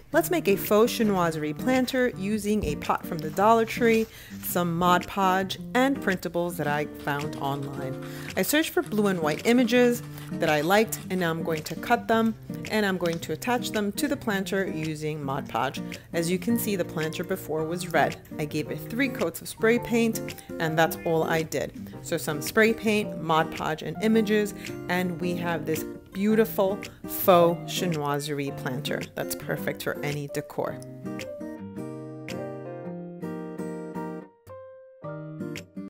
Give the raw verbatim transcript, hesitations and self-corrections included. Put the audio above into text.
Let's make a faux chinoiserie planter using a pot from the Dollar Tree, some Mod Podge, and printables that I found online. I searched for blue and white images that I liked, and now I'm going to cut them and I'm going to attach them to the planter using Mod Podge. As you can see, the planter before was red. I gave it three coats of spray paint, and that's all I did. So some spray paint, Mod Podge, and images, and we have this beautiful faux chinoiserie planter that's perfect for any decor.